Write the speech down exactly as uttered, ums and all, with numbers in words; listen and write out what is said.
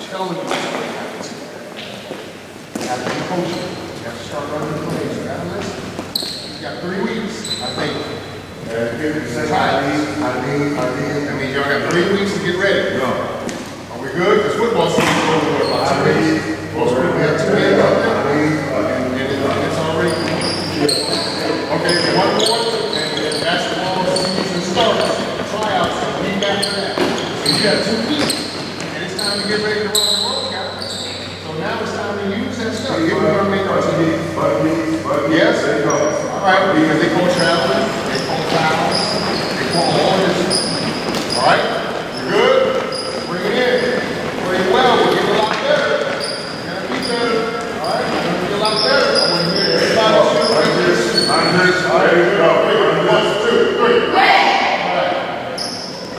telling you what's going to happen. You have to be coaching. You have to start running the plays. You got to listen. You got three weeks, I think. Uh, I need, I need, I need. That means y'all got three weeks to get ready. No. Are we good? Because football season is over about two weeks. Most people have two I games out there. need, And, and, and it's already. Okay, one more, and then basketball season starts. Tryouts a week after that. So you got two weeks, and it's time to get ready to run the road, guys. So now it's time to use that stuff. If we're gonna make our team. Yes. All right, because they call traveling, they call fouls, they call all this.